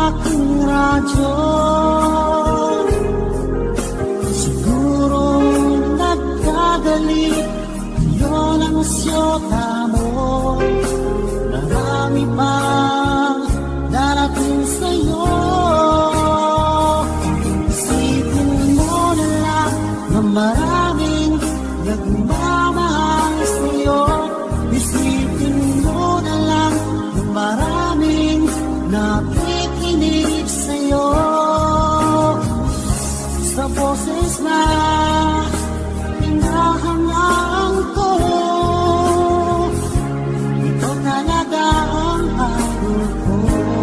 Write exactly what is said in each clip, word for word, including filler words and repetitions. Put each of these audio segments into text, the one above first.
aking radyo. Siguro nagkagali yun ang syota mo. Marami pang darating sa'yo. Isipin mo na lang na maraming nagmamahal sa'yo. Isipin mo na lang na maraming nakikinig sa'yo. Sa boses na hinahangaan ko, ito talaga ang idol ko.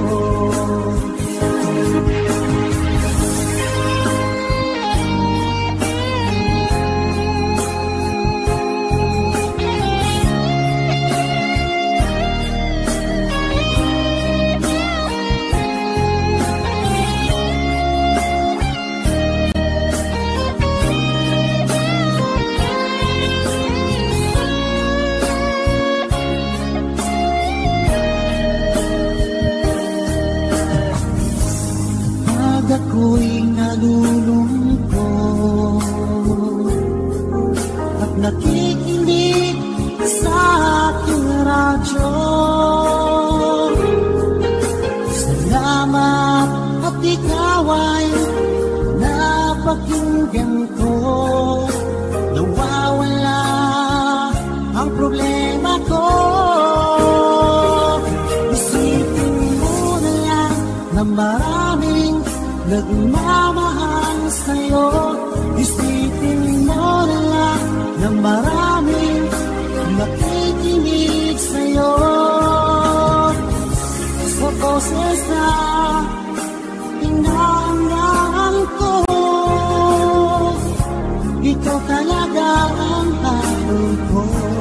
Ako'y nalulungkot at nakikinig sa aking radyo. Salamat at ikaw ay napakinggan ko. Nawawala ang problema ko. Isipin mo na lang na maraming nagmamahal sa'yo. Isipin mo na lang na maraming nakikinig sa'yo. Sa boses na hinahangaan ko, ito talaga ang idol ko.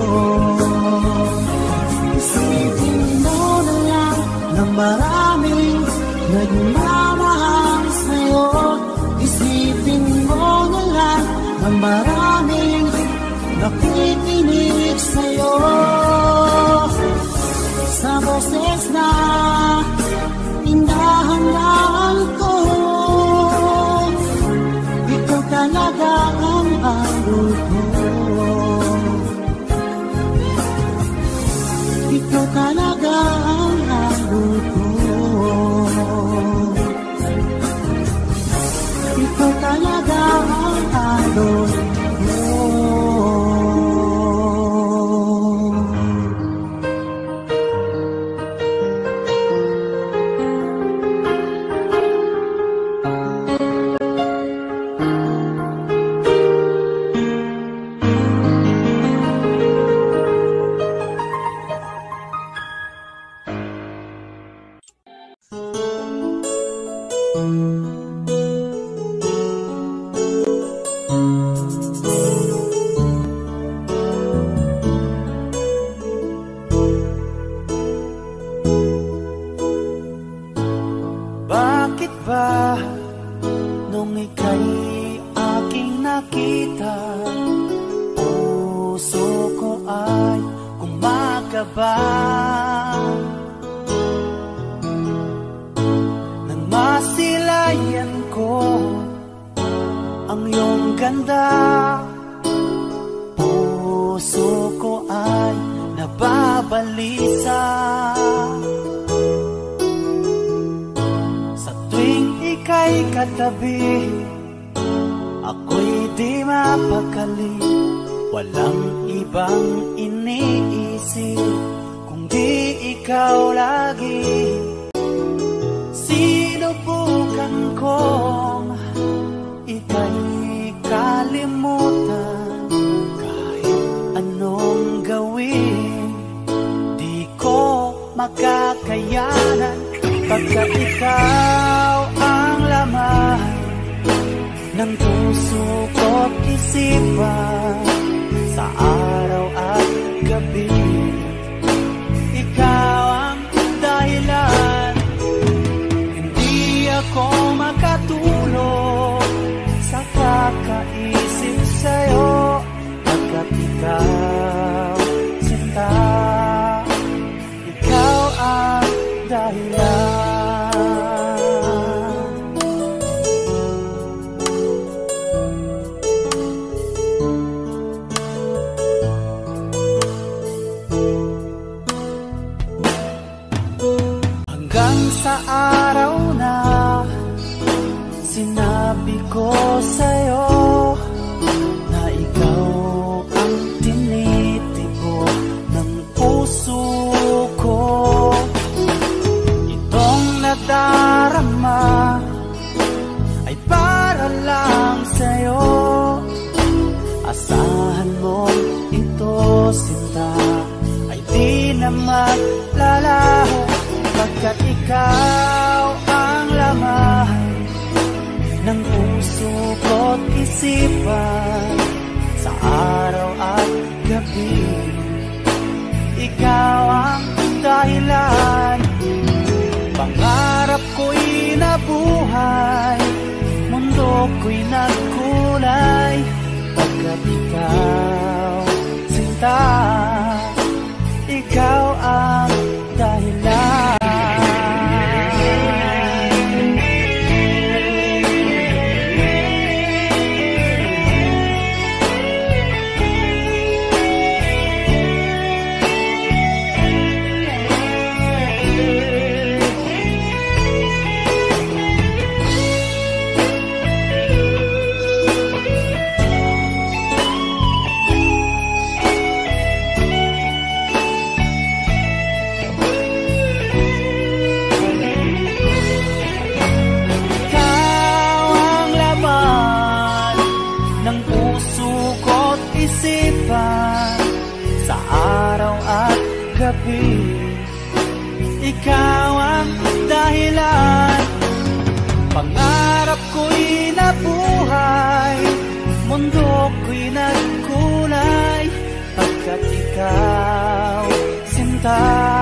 Isipin mo na lang na maraming nagmamahal sa'yo. Isipin mo na lang na maraming nakikinig sa'yo. Sa boses na hinahangaan ko, ikaw talaga ang idol ko. Ikaw talaga ang idol ko. Ikaw talaga ang idol ko. Ikaw ang dahilan. araw na sinabi ko sa'yo na ikaw ang tinitibok ng puso ko. Itong nadarama ay para lang sa'yo. Asahan mo ito, sinta, ay di na maglalaho, pagkat ikaw ang laman ng puso ko't isipan sa araw at gabi. Ikaw ang dahilan, pangarap ko'y nabuhay, mundo ko'y nagkulay, pagkat ikaw, sinta, ikaw ang dahilan. Sa araw at gabi, ikaw ang dahilan, pangarap ko'y nabuhay, mundo ko'y nagkulay, pagkat ikaw, sinta,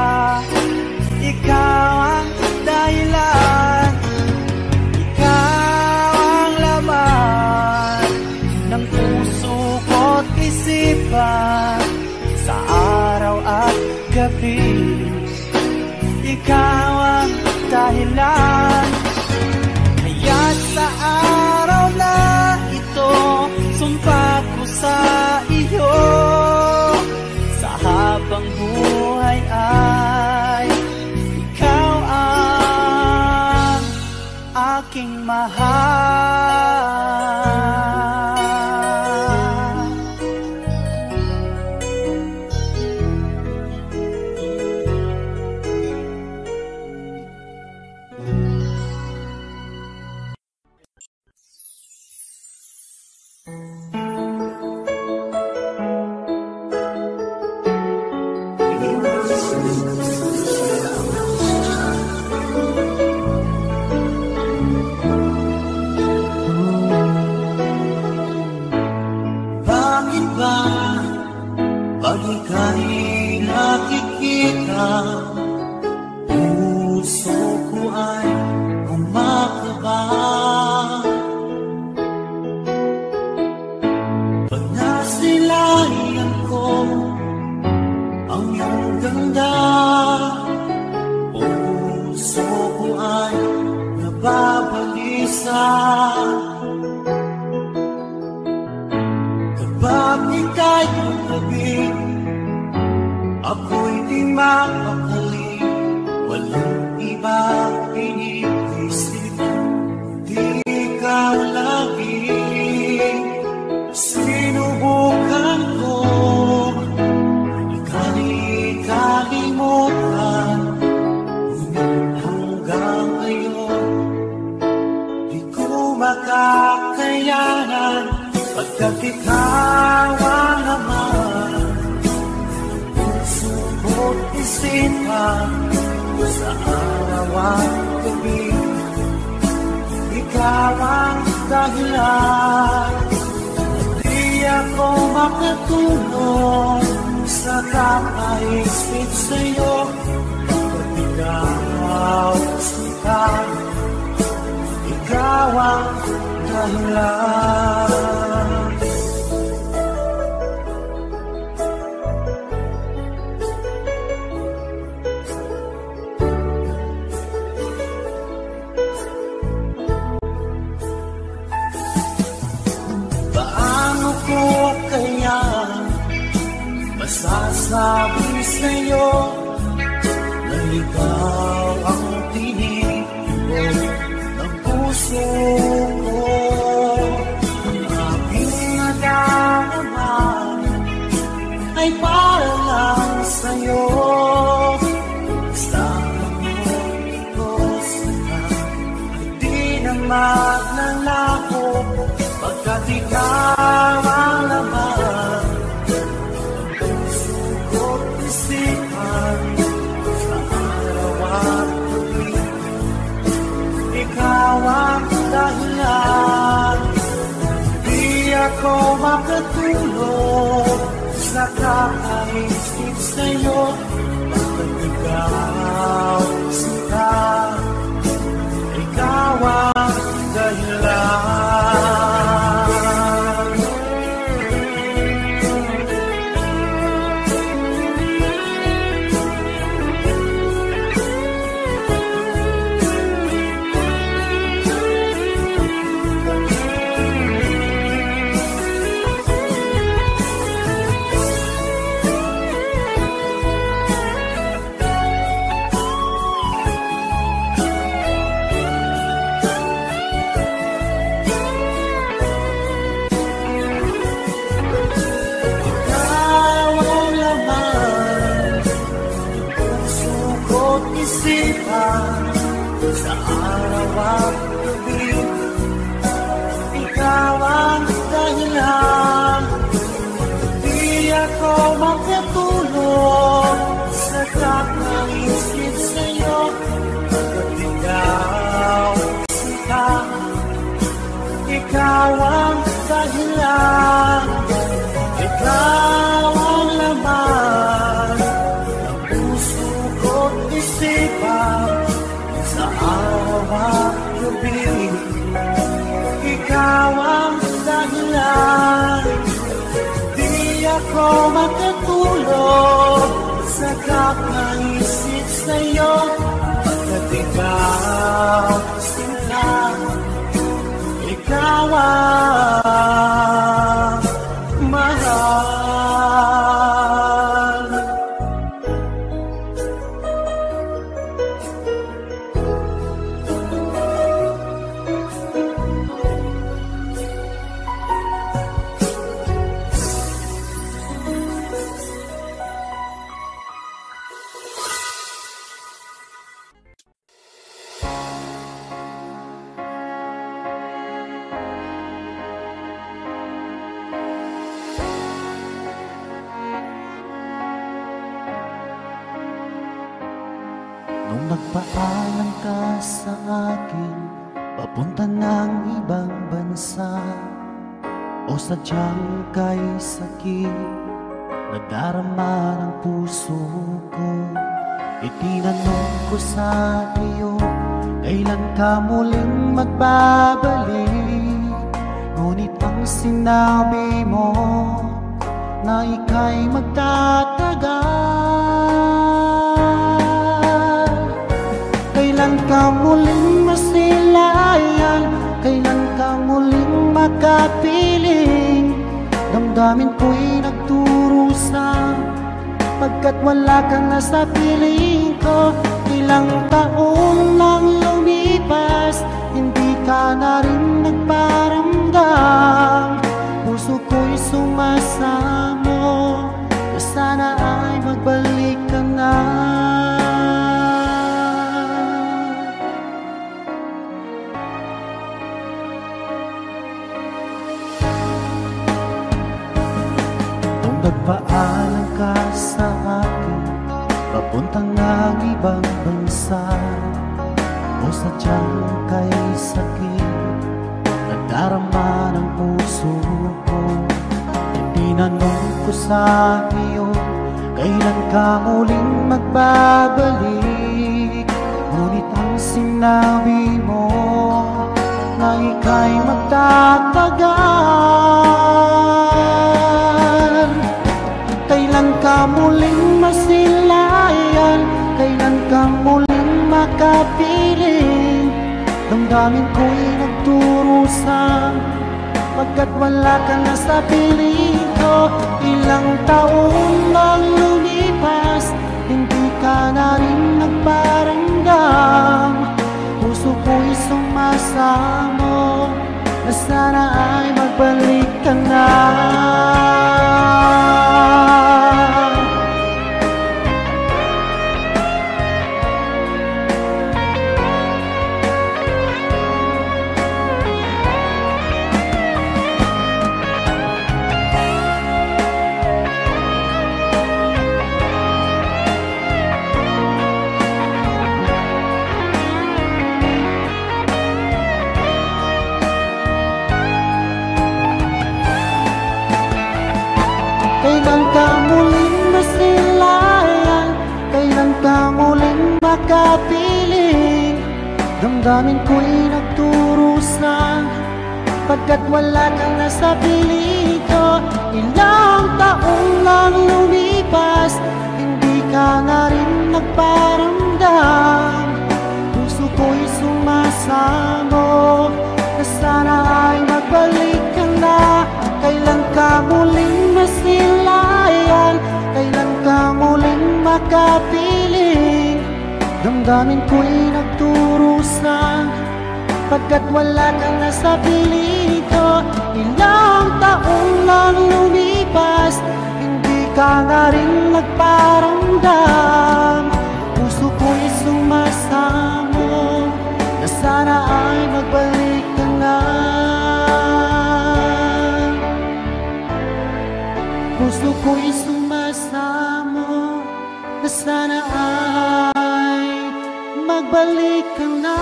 ikaw ang dahilan, ikaw ang laman ng puso ko't isipan sa araw at gabi. Ikaw ang dahilan, kaya sa araw na ito, sumpa ko sa iyo, sa habang buhay ay ikaw ang aking mahal. Pag ika'y nakikita, puso ko ay kumakaba. Pag nasilayan ko ang iyong ganda, puso ko ay nababalisa. Kapag ika'y katabi, ako'y di mapakali, walang iba iniisip, di ka lagi. Sinubukan ko, ikali-kalimutan, ngunit hanggang ngayon, di ko makakayanan, pagkat ikaw ang laman, puso ko't isipan sa araw at gabi. Ikaw ang dahilan, di ako makatulong sa kakaisip sa'yo, pag ikaw sika, ikaw ang dahilan. Masasabi sa'yo na ikaw ang tinig magnanakaw pagkat ikaw ang laman ng puso ko't isipan sa araw at gabi. Ikaw ang dahilan, di ako makatulog sa kakaisip sa'yo. Pagkat ikaw sila, ikaw ang dahilan. Sa araw at gabi, ikaw ang dahilan, di ako makatulog sa kakaisip sa'yo. Pagkat ikaw sila, ikaw ang dahilan, ikaw ang laman ng puso ko't isipan sa araw at gabi. Ikaw ang dahilan, di ako makatulog sa kakaisip sa'yo. Pagkat ikaw sila, ikaw ang mahal. Nung nagpaalam ka sa akin, papunta ng ibang bansa, o sadyang kay sakit, nadarama ng puso ko. Itinanong ko sa iyo, kailan ka muling magbabalik? Ngunit ang sinabi mo, na ika'y magtatagal. Kailan ka muling masilayan? Kailan ka muling makapiling? Damdamin ko'y nagturusa, pagkat wala kang nasa piling ko. Ilang taon nang lumipas, hindi ka na rin nagparamdam. Puso ko'y sumasamo, na sana ay magbalik ka na. Nagpaalam ka sa akin, papuntang ng ibang bansa, o sadyang kay sakit, nagdarama ng puso ko. Itinanong ko sa iyo, kailan ka muling magbabalik? Ngunit ang sinabi mo, na ika'y magtatagal. Kailan ka muling masilayan? Kailan ka muling makapiling? Damdamin ko'y nagturusa, pagkat wala ka na sa piling ko. Ilang taon nang lumipas, hindi ka na rin nagparamdam. Puso ko'y sumasamo, na sana ay magbalik ka na. makapiling. Damdamin ko'y nagturusan, pagkat wala kang nasa piling ko. Ilang taong lang lumipas, hindi ka na rin nagparamdam. Puso ko'y sumasamo na sana ay magbalik ka na. Kailan ka muling masilayan, kailan ka muling makapiling. Damdamin ko'y nagturusan, pagkat wala kang nasa piling ko. Ilang taong lang lumipas, hindi ka na rin nagparamdam. Puso ko'y sumasamo na sana ay magbalik ka na. Puso ko'y sumasamo na sana ay magbalik ka na.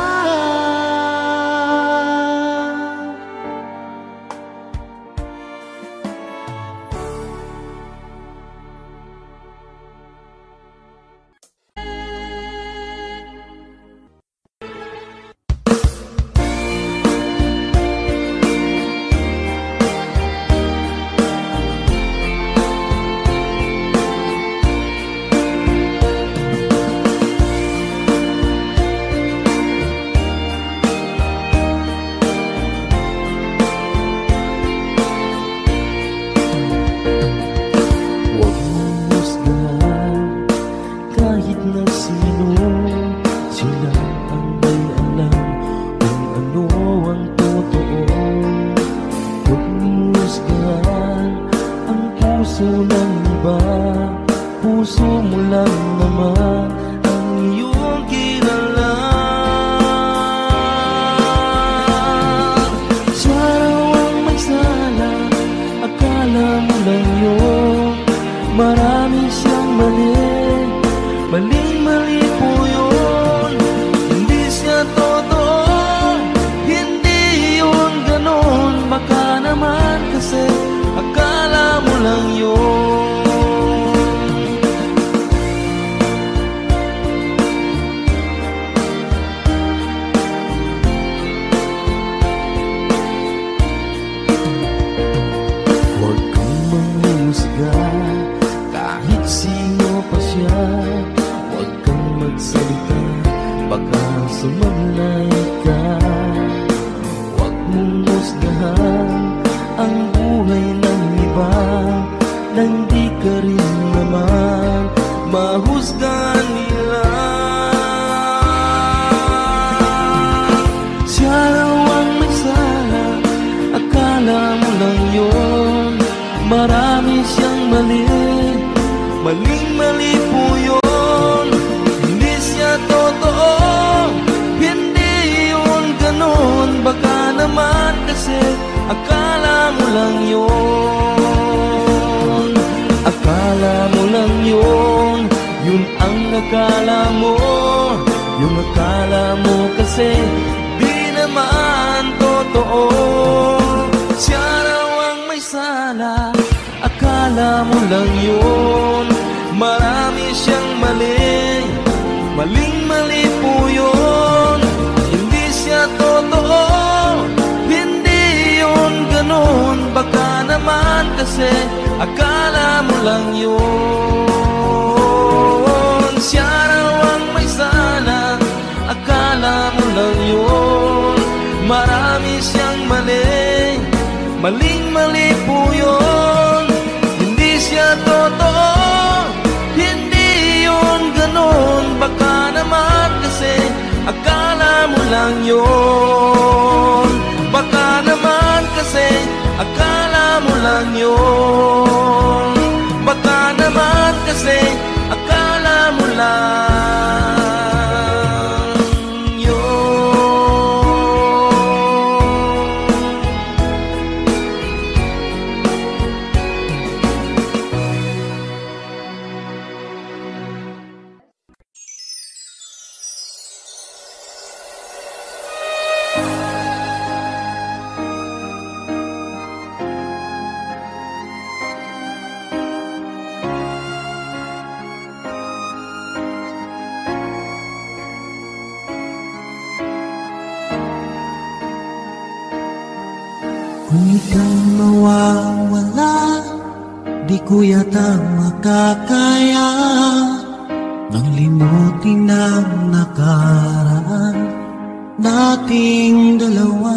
Kung ikaw mawawala, di ko yata makakaya nang limutin ang nakaraan nating dalawa.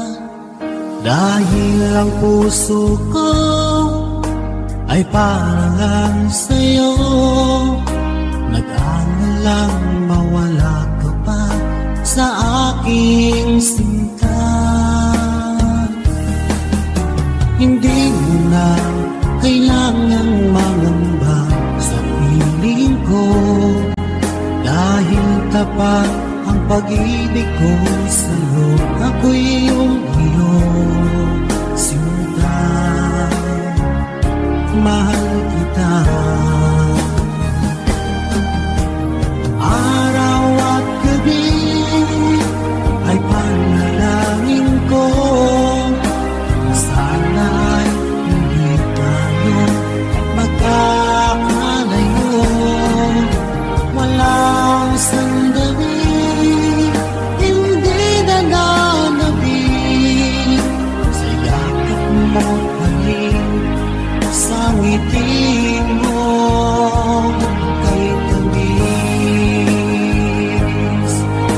Dahil ang puso ko ay parang lang sa'yo, nag-aalalang mawala ka pa sa aking sinta. Hindi mo na kailangang mangamba sa piling ko, dahil tapat ang pag-ibig ko sa'yo. Ako'y iyong iyong sinta, mahal kita. Araw at gabi ay panalangin ko, sana ay hindi tayo magkakalayo. Walang sandali hindi na nanabi sa yakap mo't halik, sa ngiti mo kay tamis.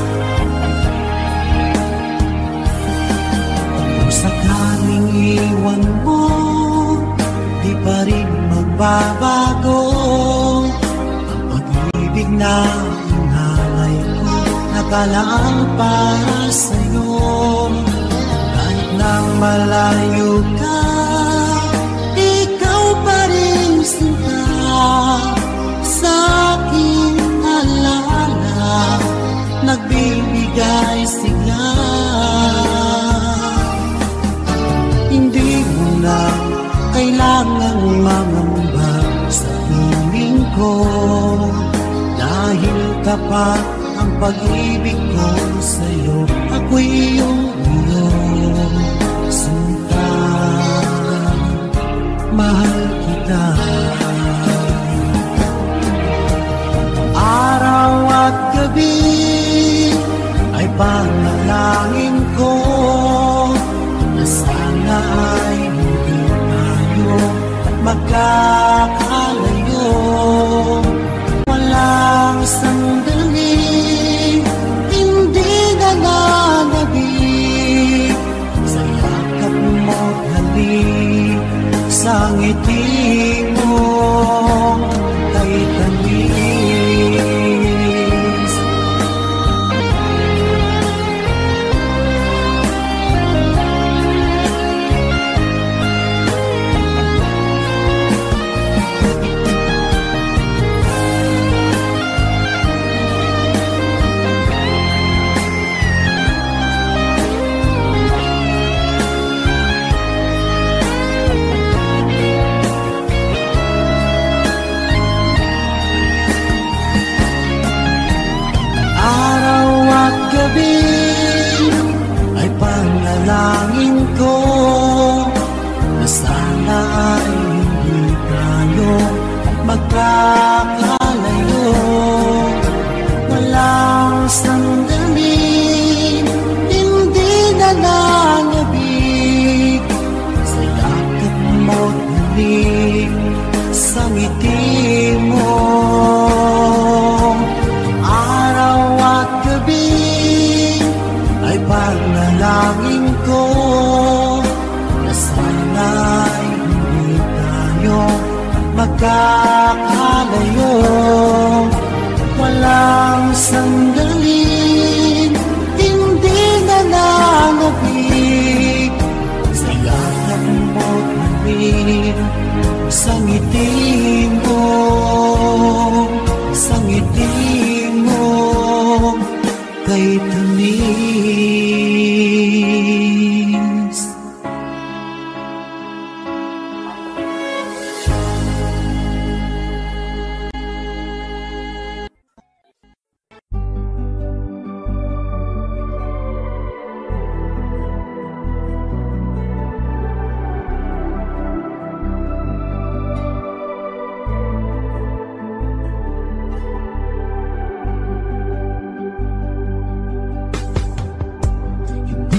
Kung sakaling iwan mo, di pa rin magbabago ang pag-ibig na inalay ko, nakalaang para sa'yo. Kahit nang malayo ka, ikaw pa rin sinta sa aking alaala, nagbibigay sigla. Hindi mo na kailangang mangamba sa piling ko, dahil tapat ang pag-ibig ko sa'yo. Ako'y iyong iyong sinta, mahal kita. Araw at gabi ay panalangin ko, na sana ay hindi tayo magkakalayo. Walang sandali hindi na nanabig sa yakap mo't halik, sa ngiti mo kay tamis. Ay panalangin ko, na sana ay hindi tayo magkakalayo. Walang sandali hindi na nangabig sa yakap mo't halik, sa ngiti mo. Araw at gabi ay panalangin ko, na sana ay hindi tayo magkakalayo. Walang sandali hindi na nangabig sa yakap mo't halik, sa ngiti mo, sa ngiti mo kay tamis.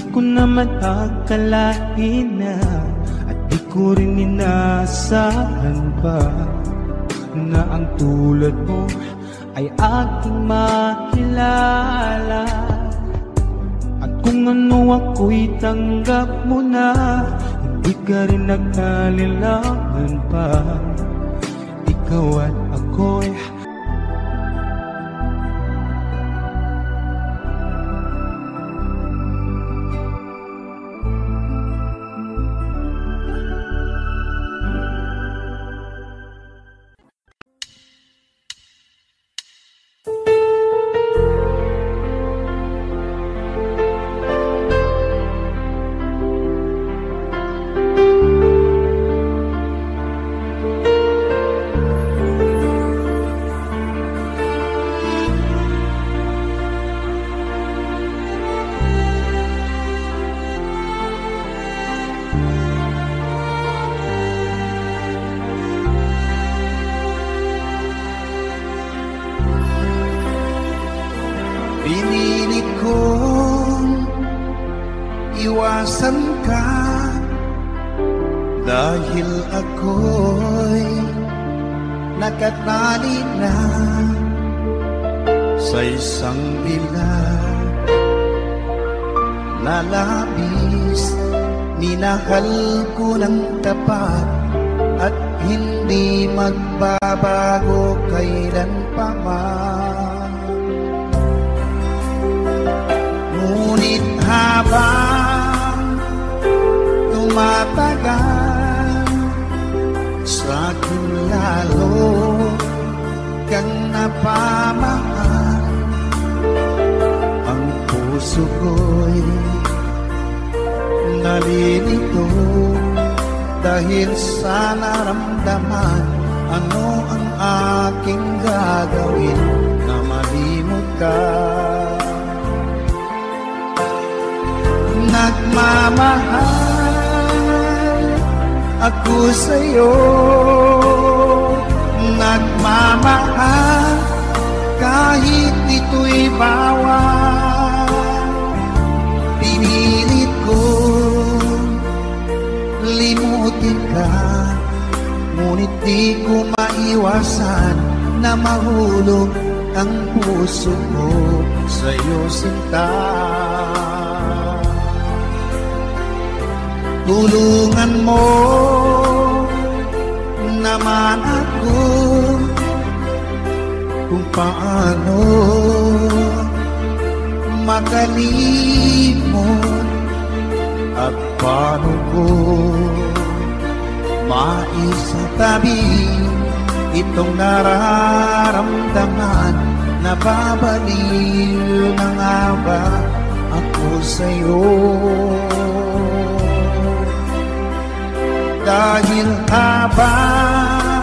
ko naman akalain na at di ko rin inasahan pa na ang tulad mo ay aking makilala. At kung ano ako'y tanggap mo na, hindi ka rin nagkalilangan pa. Ikaw at ako'y pinilit kong iwasan ka dahil ako'y nakatali na sa isang bilag na labis. Minahal ko ng tapat at hindi magbabago kailan pa man. Ngunit habang tumatagal, sa akin lalo kang napamahal. Ang puso ko'y nalilito dahil sa naramdaman. Ano ang aking gagawin na malimot ka? Nagmamahal ako sa'yo, nagmamahal kahit ito'y bawal. Pinilit ko limutin ka, ngunit di ko maiwasan na mahulog ang puso ko sa'yo, sinta. Tulungan mo naman ako kung paano makalimot at paano ko maisatabi itong nararamdaman. Nababaliw na nga ba ako sa'yo? Dahil habang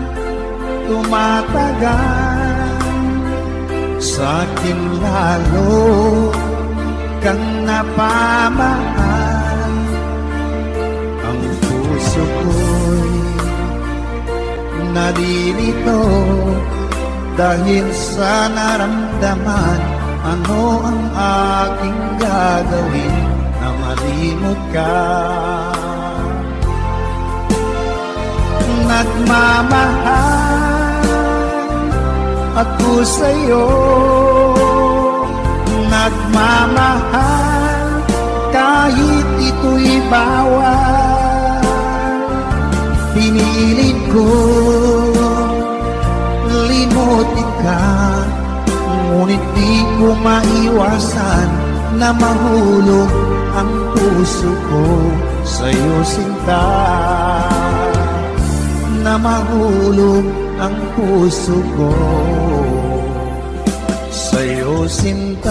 tumatagal, sa'kin lalo kang napamahal. Ang puso ko'y nalilito dahil sa naramdaman. Ano ang aking gagawin na malimot ka? Nagmamahal ako sa'yo, nagmamahal kahit ito'y bawal. Pinilit ko limutin ka, ngunit di ko maiwasan na mahulog ang puso ko sa'yo, sinta. Na mahulog ang puso ko sa'yo, sinta.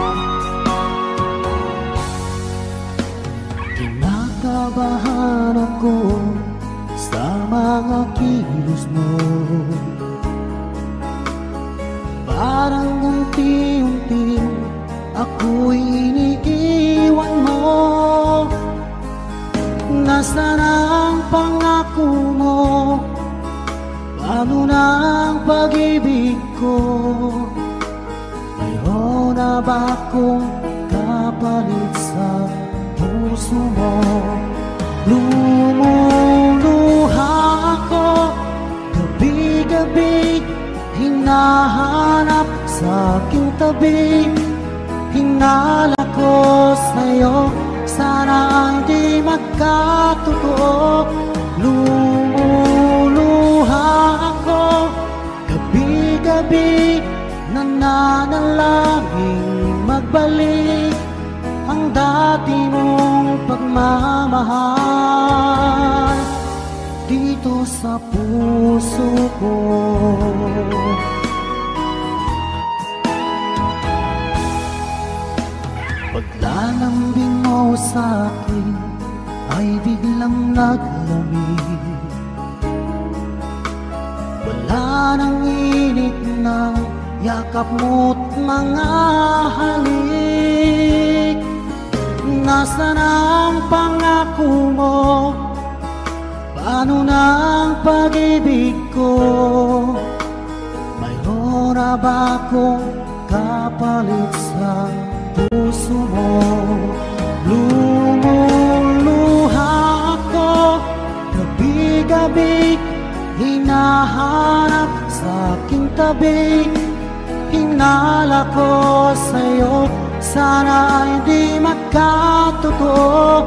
Kinakabahan ako mga kilos mo. Parang unti-unti ako'y iniiwan mo. Nasaan ang pangako mo? Paano na ang pag-ibig ko? Mayroon na ba akong kapalit sa puso mo? Lumuluha ako gabi-gabi, hinahanap sa aking tabi. Hinala ko sa'yo, sana hindi magkatotoo. Lumuluha ako gabi-gabi, nananalangin magbalik ang dati mong pagmamahal dito sa puso ko. Paglalambing mo sa'kin ay biglang naglamig. Wala nang init ng yakap mo't mga halik. Nasaan ang pangako mo? Paano na ang pag-ibig ko? Mayroon na ba akong kapalit sa puso mo? Lumuluha ako gabi-gabi, hinahanap sa aking tabi. Hinala ko sa'yo, sana hindi magkatotoo.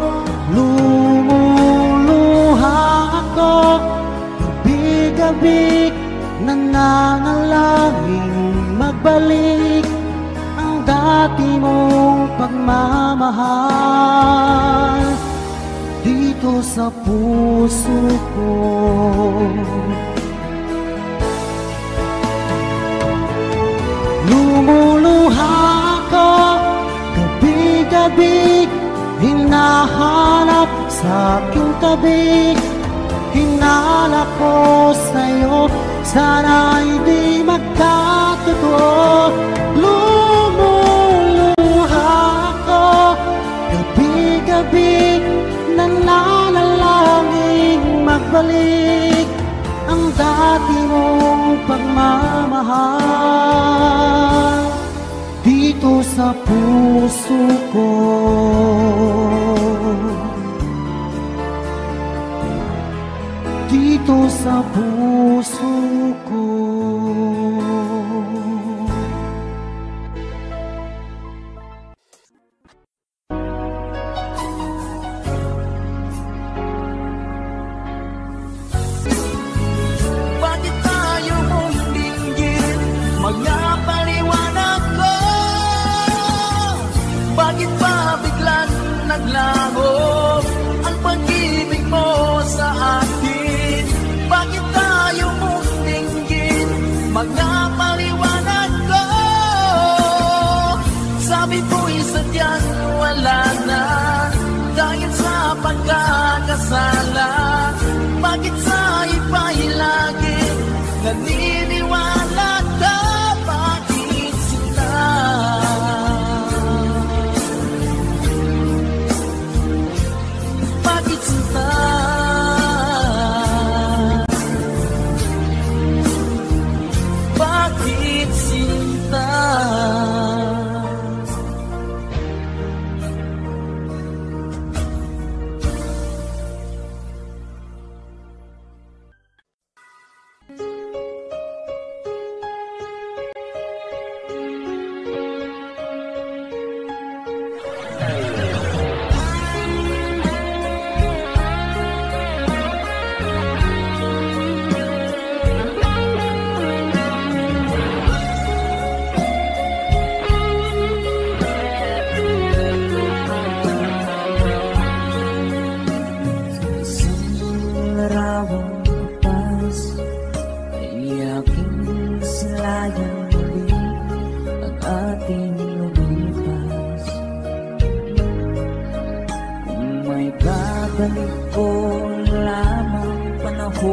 Lumuluha ako gabi-gabi, nananalangin magbalik ang dati mong pagmamahal dito sa puso ko. Lumuluha ako gabi-gabi, hinahanap sa aking tabi. Hinala ko sa'yo, sana hindi magkatotoo. Lumuluha ako gabi-gabi, nananalangin magbalik ang dati mong pagmamahal dito sa puso ko. Dito sa puso ko. Bakit tayo mong dinggin? Mga paliwanag ko. Bakit ba biglang naglaho ang pag-ibig mo sa akin? Bakit tayo mong dinggin? Mga paliwanag ko. Sabi ko'y sadyang wala na dahil sa pagkakasala. Bakit sa iba'y lagi naniniwala ka? Bakit sila?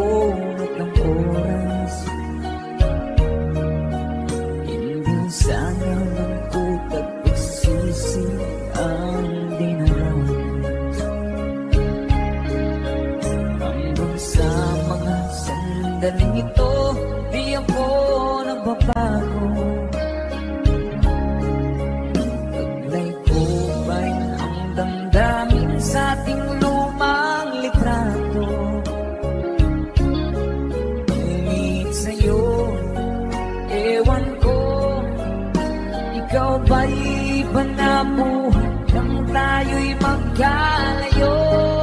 bunot ng oras. Hindi sana mangkot at pagsisisi ang dinaras. Hanggang sa mga sandaling ito, di ako nagbabago. Taglay ko ba'y ang damdamin sa ating lumang litrato? Umit sa'yo, ewan ko, ikaw ba'y iba na buhay nang tayo'y magkalayo?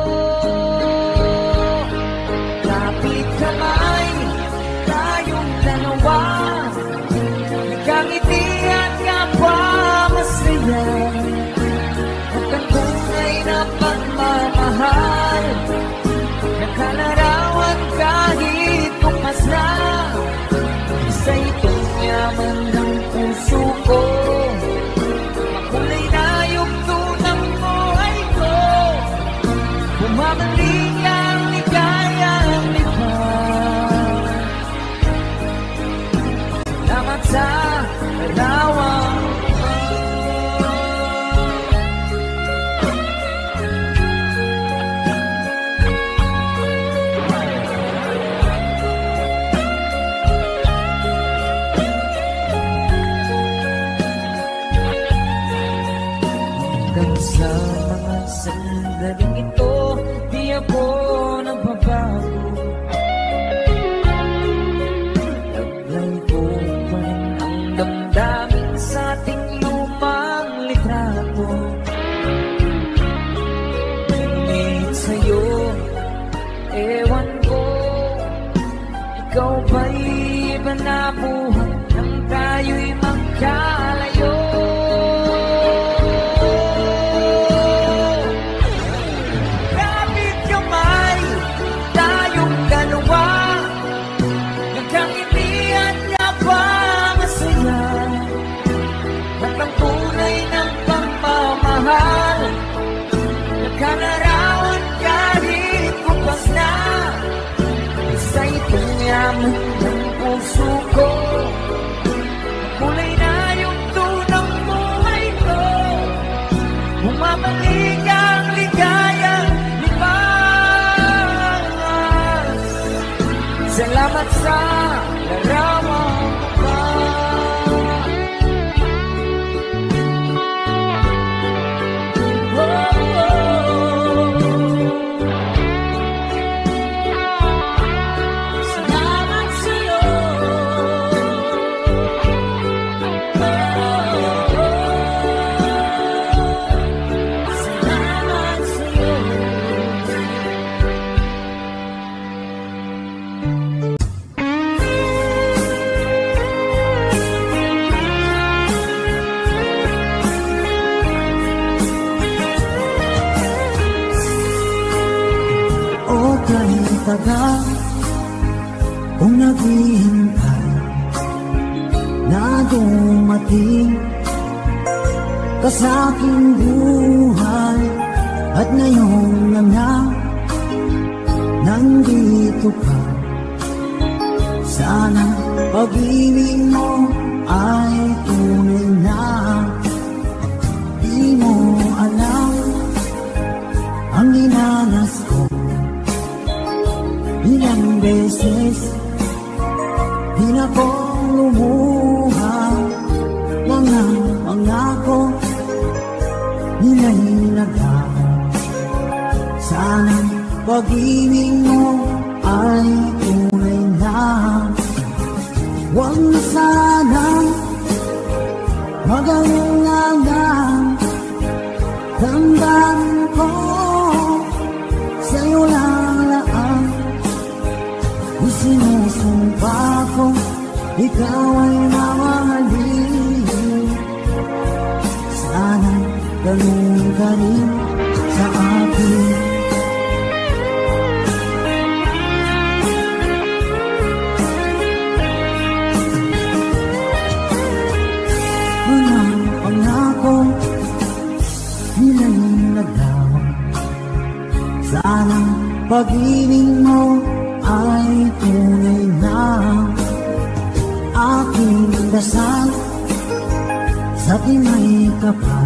Kapit kamay, tayong dalawa, nagkangitian ka pa masaya. At ang tunay na pagmamahal, nakalarawan kahit kumas na. Sa itong yaman ng puso ko, makulay na yung tunang buhay ko. Bumabalik ang ligayang lipan. Salamat sa larawan. Sa mga sandaling ito, di ako nagbabago. Taglay ko pa rin ang damdamin sa ating lumang litrato. Umit sa'yo, ewan ko, ikaw ba'y iba na buhay nang tayo'y magkalayo? Nakalarawan kahit kupas na. Sa itong yaman ng puso ko, kulay na yung tunang buhay ko. Bumabalik ang ligayang lipas. Salamat sa larawan ko. Tagal kung naghihintay na dumating ka sa aking buhay, at ngayon na nga nandito ka. Sana pag-ibig mo ay tunay na. Di mo alam ang dinanas ko. Ilang beses di na ko lumuha, mga pangako nila'y nagdaan. Sana pag-ibig mo ay tunay na. Huwag na sanang mag-alala, damdamin ko sa'yo lang laan. Sinusumpa ko, ikaw ay mamahalin. Sana ganun ka rin sa akin. Mga pangako nila'y nagdawan. Sana pag-ibig mo ay tunay na aking dasal. Sa tingay ka pa,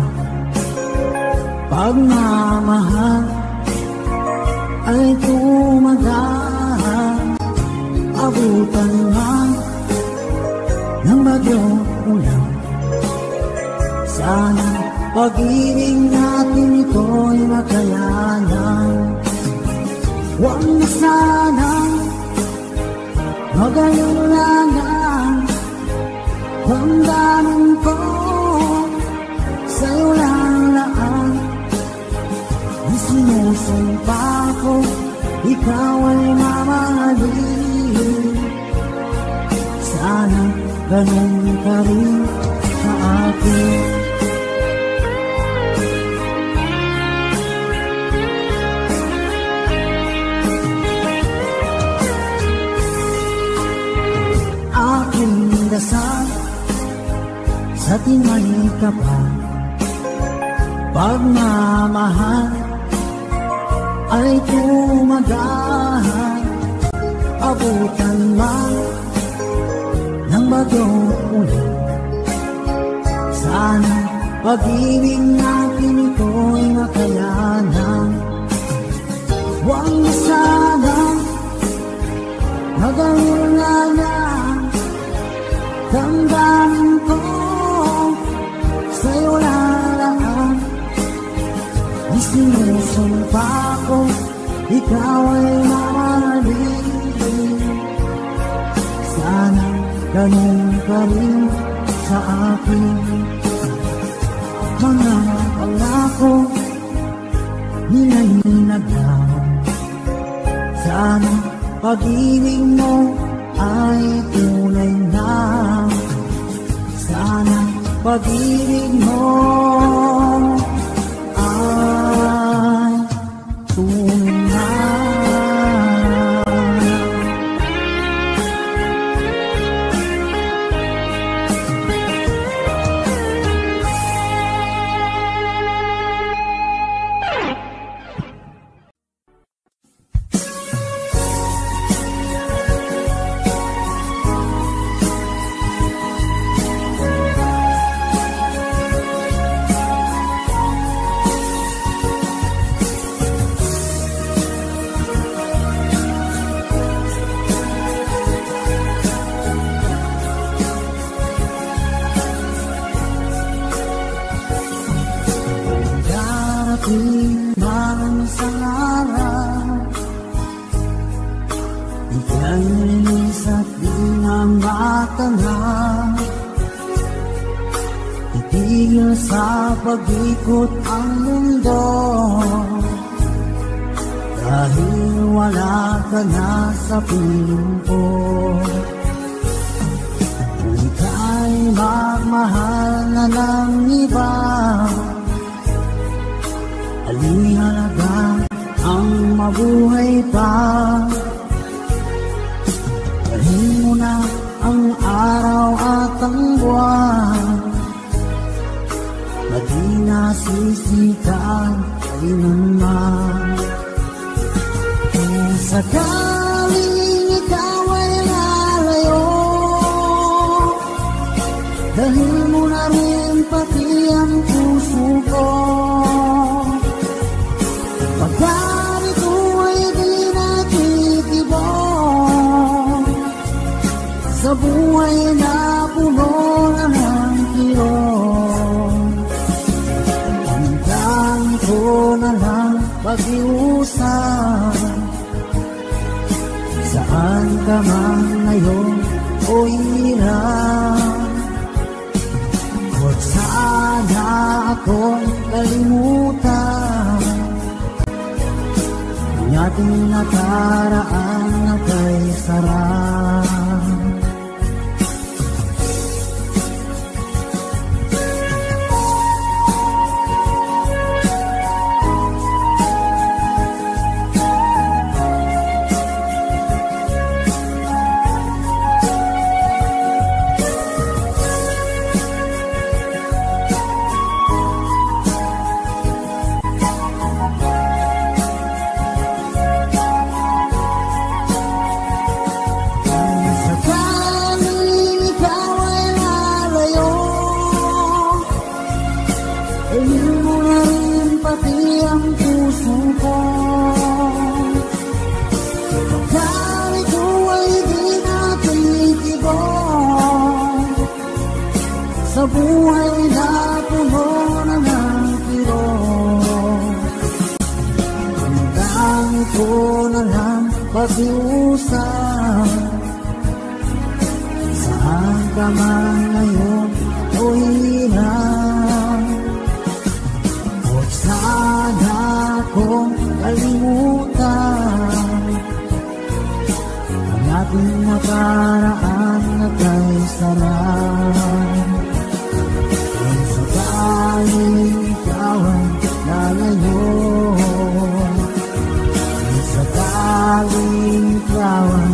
pagmamahal ay tumagal. Abutan man ng bagyong ulan, sana pag-ibig natin ito'y makayanan. Huwag na sanang mag-alinlangan, damdamin ko sa'yo lang laan. Sinusumpa ko, ikaw ay mamahalin. Sana ganun ka rin sa akin. Aking dasal, sa tingay ka pa, pagmamahal ay tumagal. Abutan man ng bagyong ulan, sana pag-ibig natin ito'y makayanan. Huwag na sana mag-alinlangan, damdamin ko sa'yo lalaan. Sinusumpa ko, ikaw ay mamahalin. Sana ganun ka rin sa akin. Mga pangako nilalinagaw, sana pag-ibig mo ay tunay na. Sana pag-ibig mo ay tunay na. Pag-ikot ang mundo, dahil wala ka na sa piling ko. Kung ika'y magmahal na ng iba, alin halaga ang mabuhay pa. Dalhin mo na ang araw at ang buwan, na di nasisikan kailanman. Kung sakaling ikaw ay lalayo, dahil mo na rin pati ang puso ko. Pagkat ito ay di nakikibong, sa buhay na puno na ng kirong. Ko na lang pag-iusap, saan ka man ngayon o hirap. Huwag sana akong kalimutan ang ating nakaraan na kay sarap. sa buhay na puno na ng kirot. Hanggang ito na lang pag-iusap. Saan ka man ngayon o hirap, huwag sana akong kalimutan ang ating nakaraan na kay sarap. Kung sakaling ikaw ang lalayon, kung sakaling ikaw ang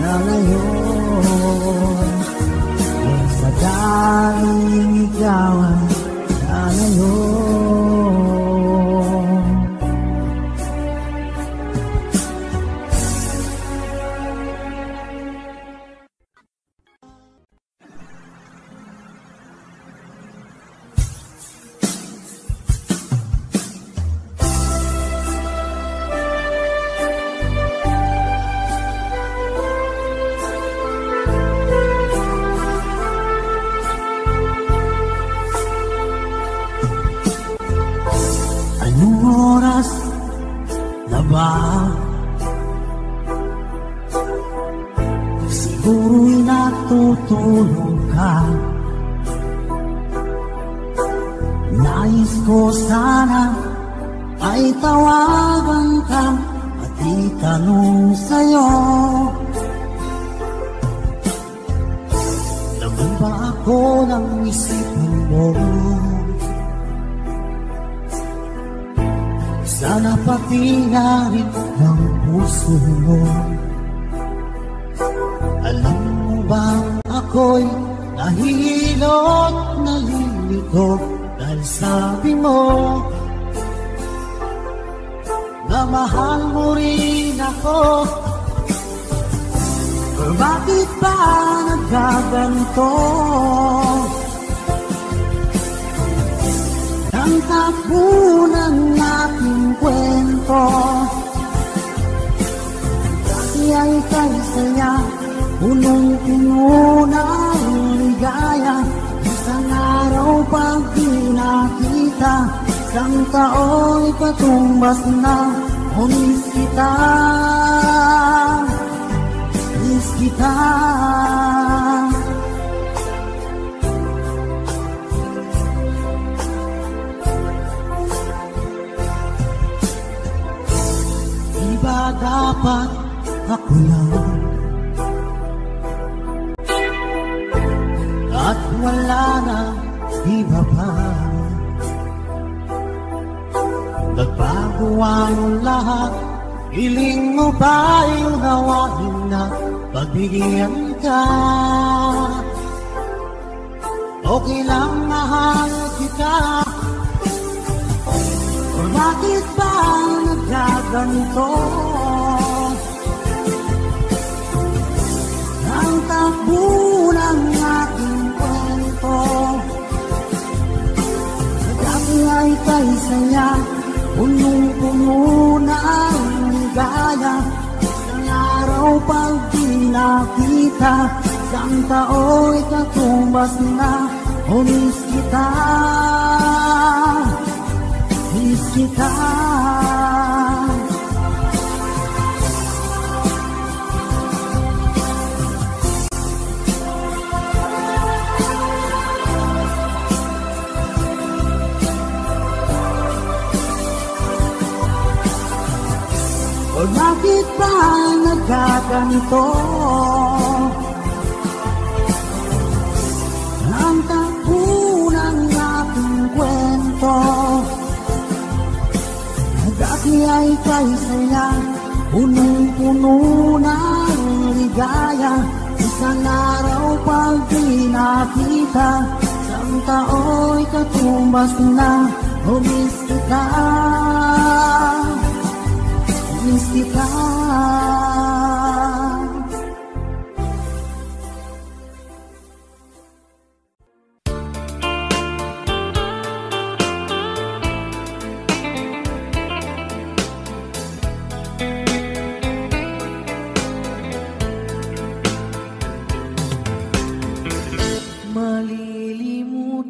lalayon, kung sakaling ikaw ang lalayon. Siguro'y natutulog ka. Nais ko sana ay tawagan ka at itanong sa'yo, laman ba ako ng isipin mo? Sana pati na rin ng puso mo. Alam mo bang ako'y nahihilot, nalilito dahil sabi mo na mahal mo rin ako. Pero bakit ba nagkaganto? Ang takbo ng ating kwento, dati ay kay saya, punong-puno ng ligaya. Isang araw pag di nakita, isang tao'y patumbas na. O miss kita, miss kita. Di ba dapat ako lang at wala na iba pa? Nagbago ang lahat, hiling mo ba'y unawain na pagbigyan ka? Okay lang mahal kita, o bakit ba nagkaganto? Ang takbo ng ating kwento, sa dati ay kay saya, punong-puno ng ligaya. Isang araw pag di nakita, isang tao'y katumbas na. O miss kita, miss kita. O bakit ba nagkaganto? Ang takbo ng ating kwento, dati ay kay saya, punong-puno ng ligaya. Isang araw pag di nakita, isang tao'y katumbas na. O miss kita, miss kita. Malilimutan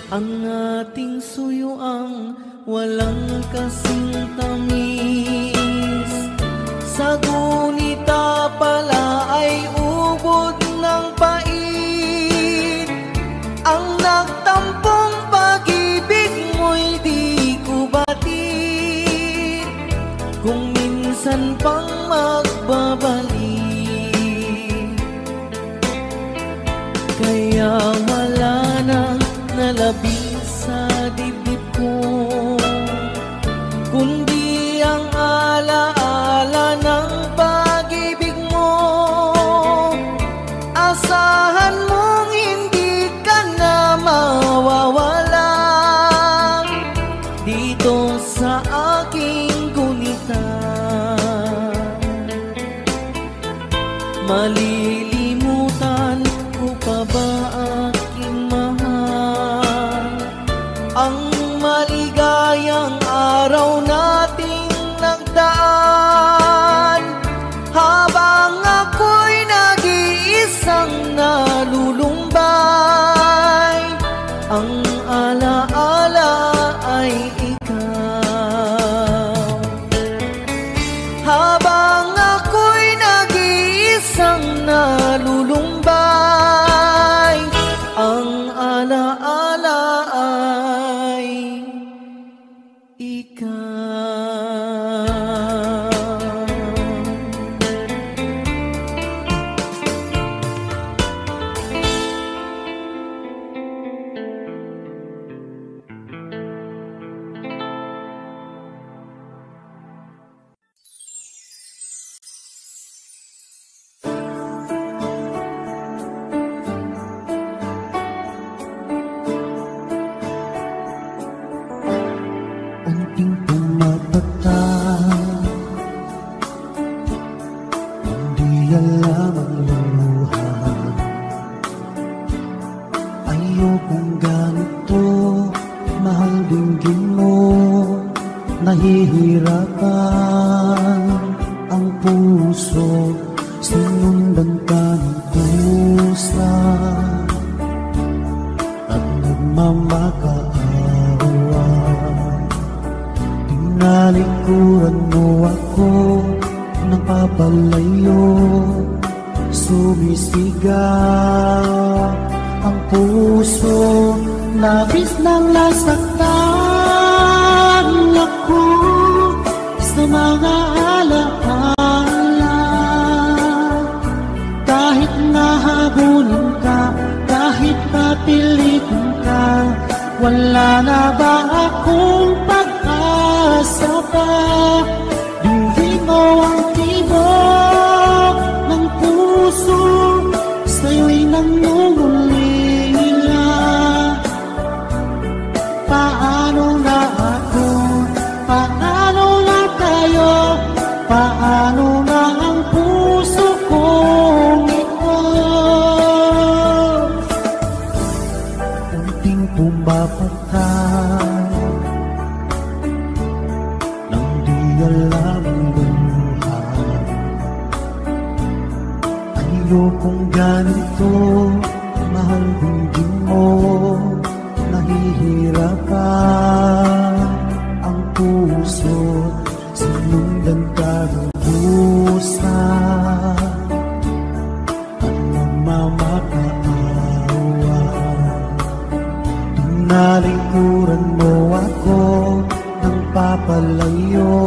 ang ating suyuang walang kasing tamis. Sa gunita pala ay ubod ng pait, ang nagtampong pag-ibig mo'y di ko batid, kung minsan pang magbabalik. Kaya wala nang nalabing sa dibdib ko, kundi ang alaala ng pag-ibig mo. Asahan mong hindi ka na mawawala dito sa aking gunita. Malilimutan ko pa ba aking mahal ang maligayang araw nating nagdaan, habang ako'y nag-iisang nalulumbay, ang alaala ay ikaw. Habang ako'y nag-iisang nalulumbay, ang alaala ay ikaw. Unting pumapatay, hindi alam ang luha. Ayokong ganito, mahal dinggin mo. Nahihirapan ang puso, sinundan ka ng kusa at nagmamakaawa. Tinalikuran mo ako ng papalayo, sumisigaw ang puso. Labis nang nasaktan ako sa mga alaala. Kahit nahabulin ka, kahit papilitin ka, wala na ba akong pag-asa pa? Dinggin mo ang tibok ng puso, sa'yo'y nangungulila. Paano na ako? Paano na tayo? Paano na ang puso kong ito? Unting pumapatay nang di alam ang luha. Ayokong ganito, mahal dinggin mo. Nahihirapan ang puso, sinundan ka ng pusa at nagmamakaawa. Tinalikuran mo ako ng papalayo,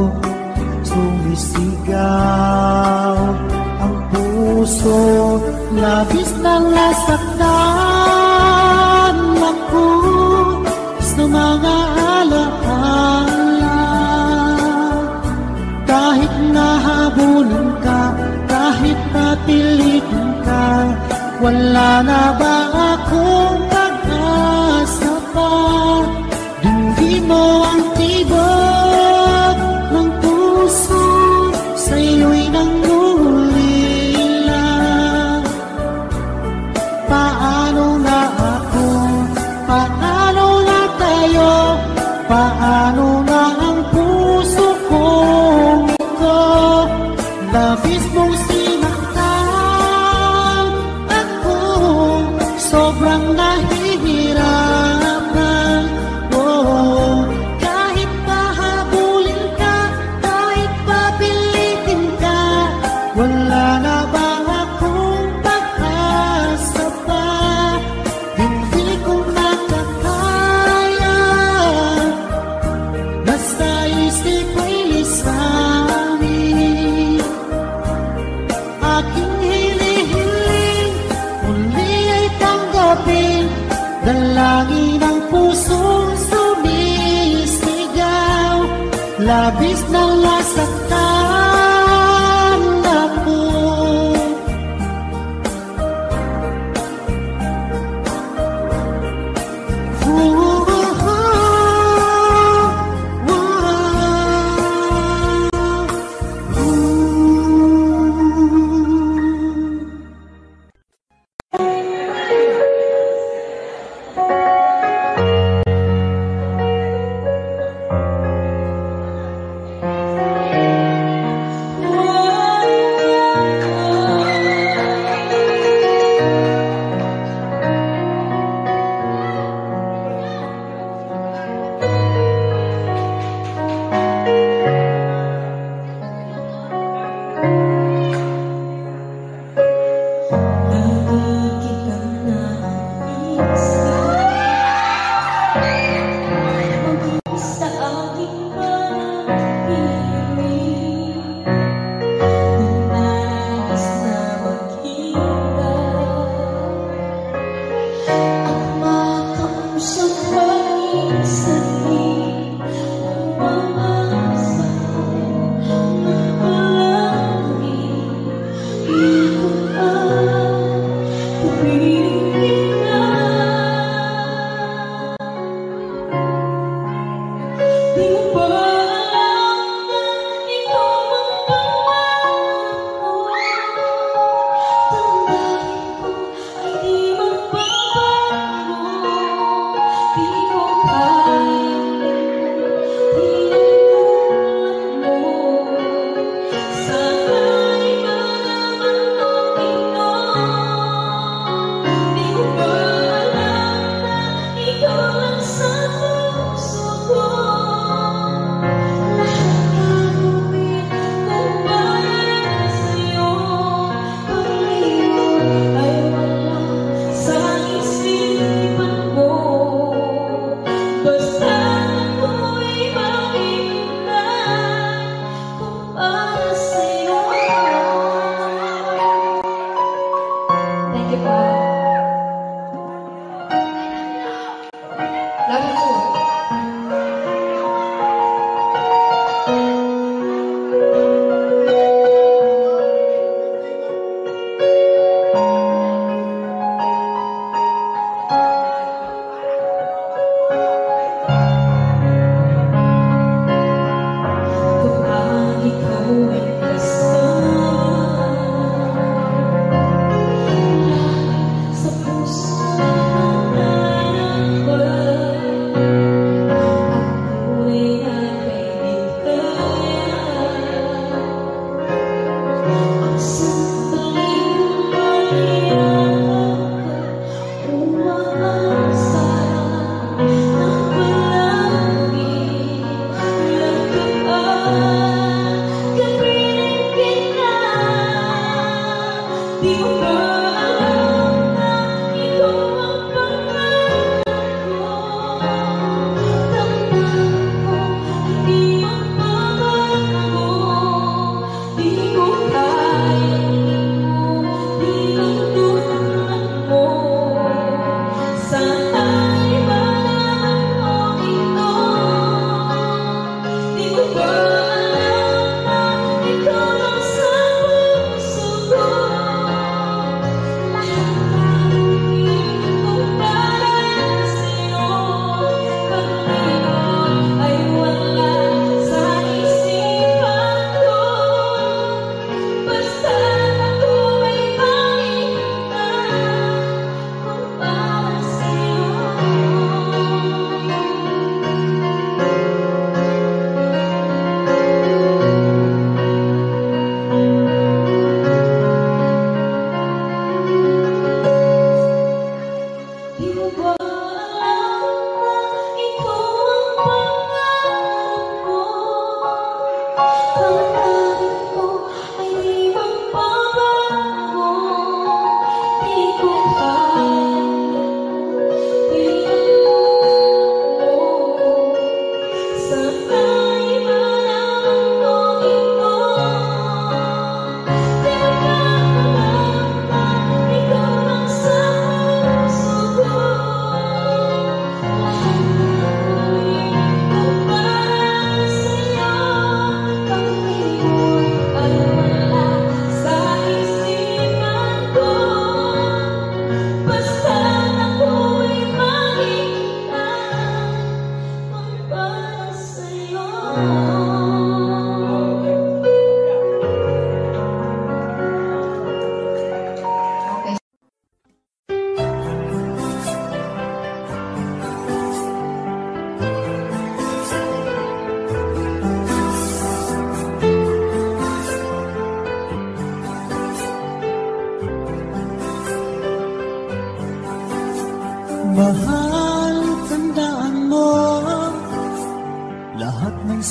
sumisigaw ang puso. Labis nang nasaktan ako sa mga alaala. Kahit nahabulin ka, kahit napilitin ka, wala na ba akong pag-asa pa? Dinggin mo ang tibok ng puso, sa'yo'y nangungulila. Paano na ako? Paano na tayo? Paano na ang puso kong ito? Labis mong sinaktan ako Dalangin ng pusong sumisigaw, labis na nasaktan ako.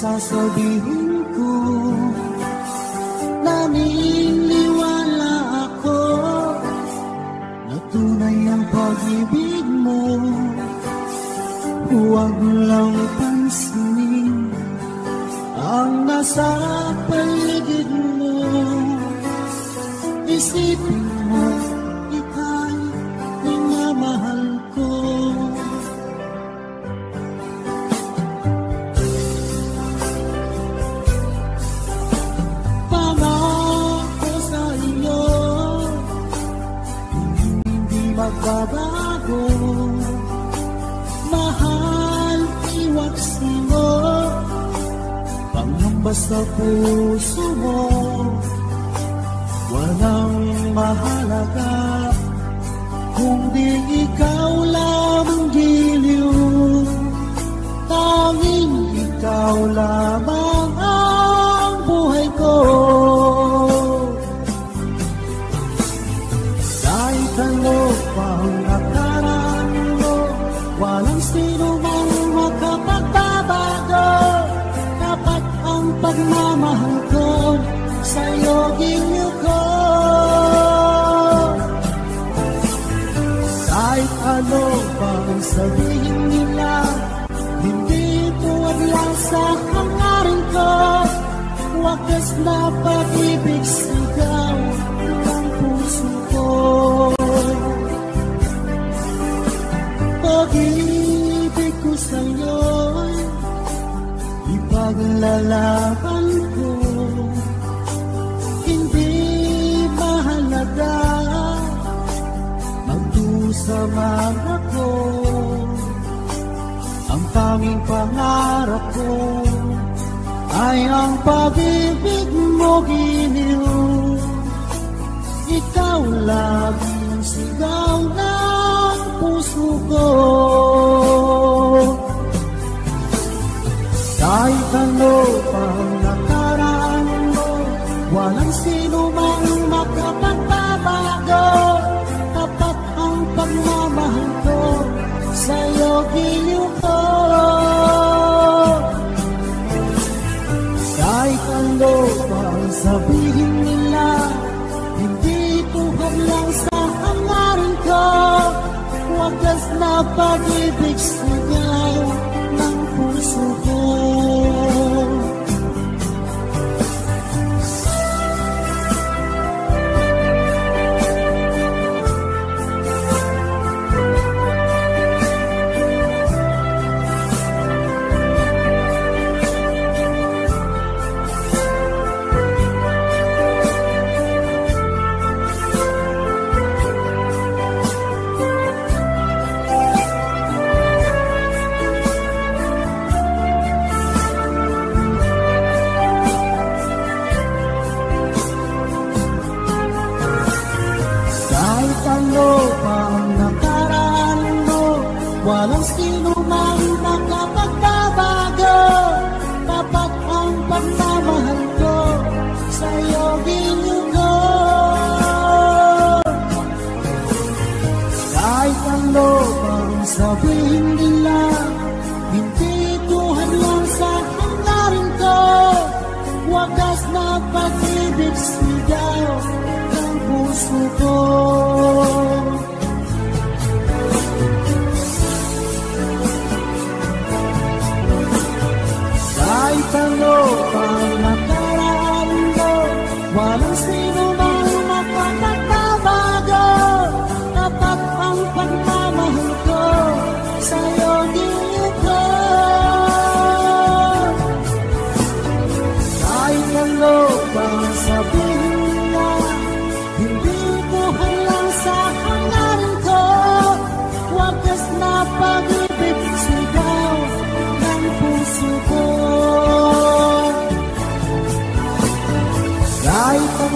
sasabihin ko. Naniniwala ako na tunay ang pag-ibig mo. Huwag lang pansinin ang nasa paligid mo. Isipin mo, ika'y minamahal ko. Pangako sa iyo, hindi magbabago. Mahal, iwaksi mo, pangamba sa puso mo. Walang mahalaga kung di ikaw lamang giliw. Tanging ikaw lamang ang buhay ko. Kahit ano pang nakaraan mo, walang sino mang makapagbabago. Dapat ang pagmamahal ko sa'yo ginyo ko. Kahit ano bang sabihin nila, hindi tuwag lang sa hangarin ko. Wagas na pag-ibig sigaw ng puso ko. Pag-ibig ko sa'yo'y ipaglalaban ko. Hindi mahalaga magdusaman ako. Ang tanging pangarap ko ay ang pag-ibig mo giniw. Ikaw laging sigaw ng puso ko. Kahit ano pang nakaraan mo, walang sino mang makapagbabago. Tapat ang pagmamahal ko sa'yo giliw ko. Kahit ano pang sabihin nila, hindi tuhad lang sa hangarin ko. Wagas na pag-ibig sigaw ng puso ko. Walang sino mang makapagbabago. Tapat ang pagmamahal ko sa'yo ginyo ko. Kahit ano pang sabihin nila, hindi tuhan lang sa hangarin ko. Wagas na pag-ibig sigaw ng puso ko. Kahit ano pang nakaraan mo, walang sino mang makapagbabago. Tapat ang pagmamahal ko sa'yo ginyo ko. Kahit ano pang sabihin nila, hindi buhay lang sa hangarin ko. Wagas na pag-ibig sigaw ng puso ko. Kahit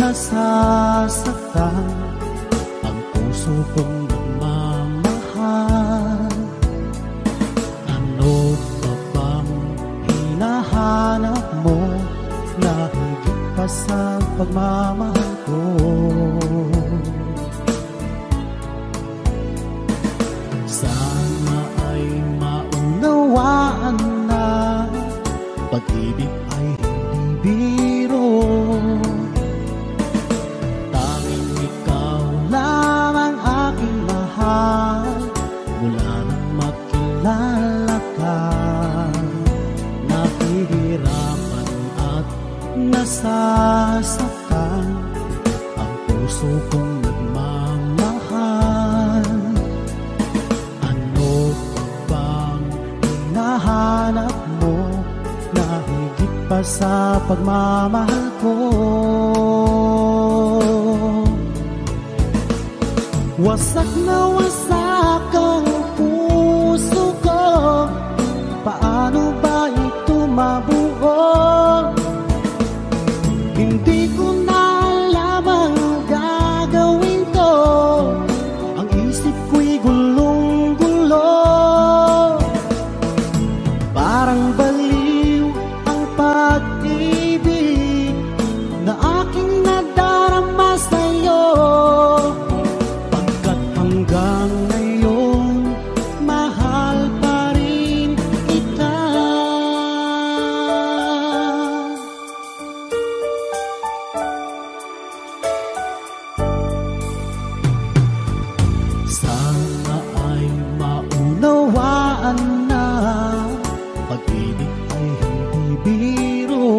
nasasaktan ang puso kong nagmamahal. Ano pa bang hinahanap mo na higit pa sa pagmamahal ko? Sana ay maunawaan na pag-ibig ay hindi biro. Tanging ikaw lamang aking mahal, mula nang makilala ka. Nahihirapan at nasasaktan ang puso kong nagmamahal. Ano pa bang hinahanap mo na higit pa sa pagmamahal ko? Wasak na wasak ang puso ko, paano ba ito mabuo? Hindi ko na alam ang gagawin ko, ang isip ko'y gulong-gulo. Parang baliw ang pag-ibig na aking nadarama sa'yo, pagkat hanggang ngayon mahal pa rin kita. Sana ay maunawaan na pag-ibig ay hindi biro.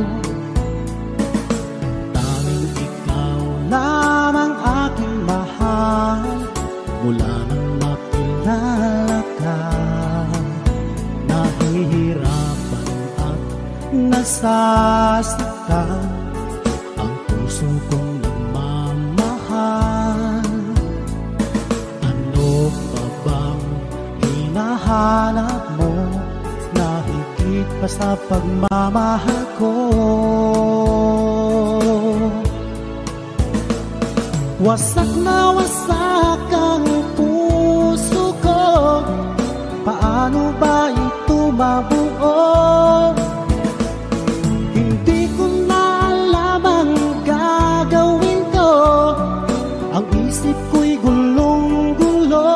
Tanging ikaw lamang aking mahal, mula nang makilala ka. Nahihirapan at nasasaktan ang puso kong nagmamahal. Ano pa bang hinahanap mo na higit pa sa pagmamahal ko? Wasak na wasak ang puso ko, paano ba ito mabuo? Hindi ko na alam ang gagawin ko, ang isip ko'y gulong-gulo.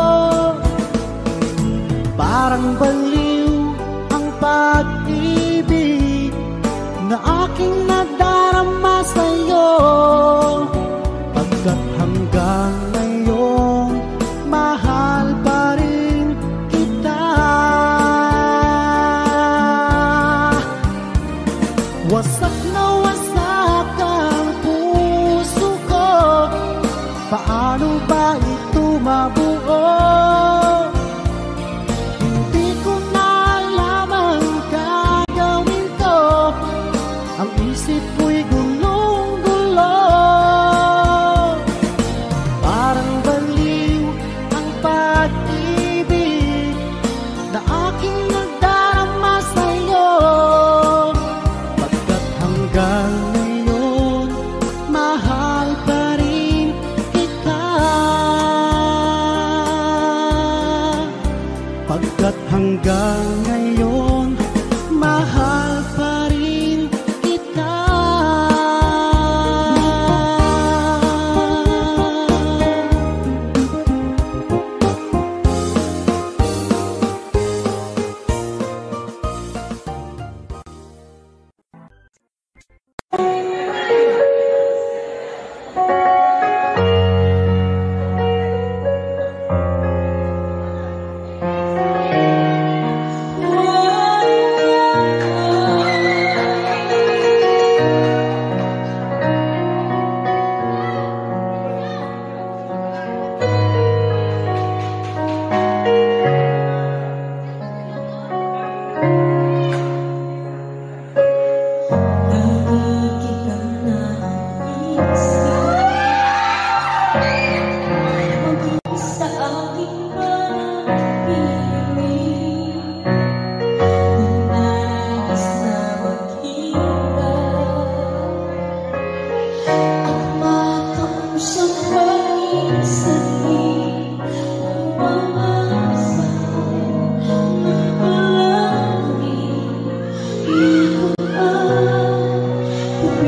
Parang baliw ang pag-ibig na aking nadarama sa'yo, pagkat hanggang ngayon mahal pa rin kita. Wasak na wasak ang puso ko, paano ba ito mabuo? Hindi ko na alam ang gagawin ko, ang isip ko'y gulong-gulo. Parang baliw ang pag-ibig na aking nagdarama sa'yo, pagkat hanggang ngayon mahal pa rin kita. Pagkat hanggang ngayon mahal pa rin kita.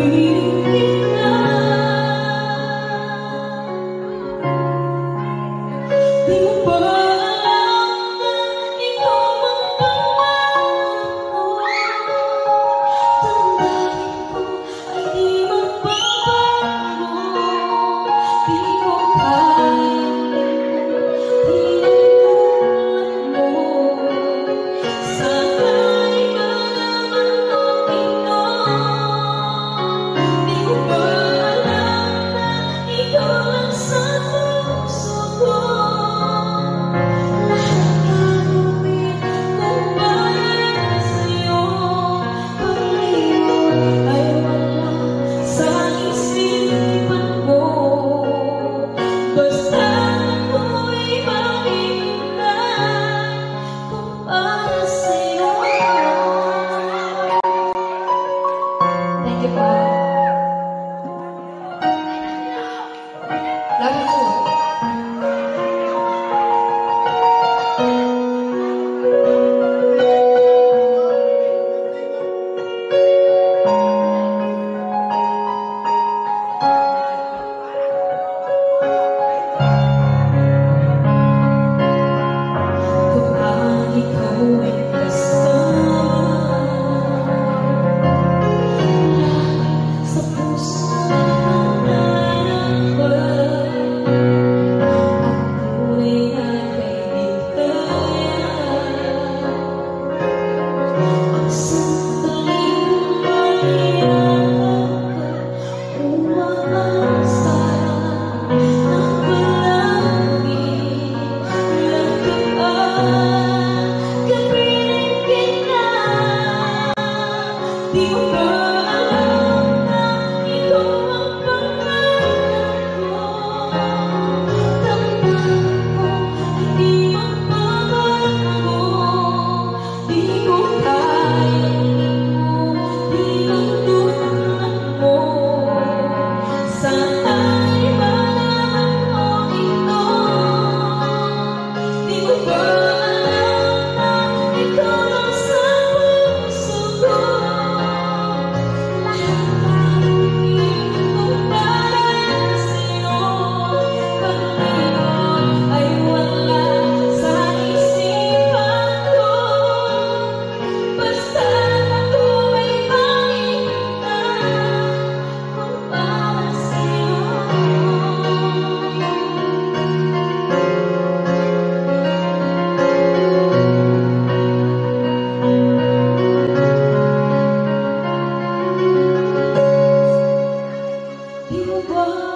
Di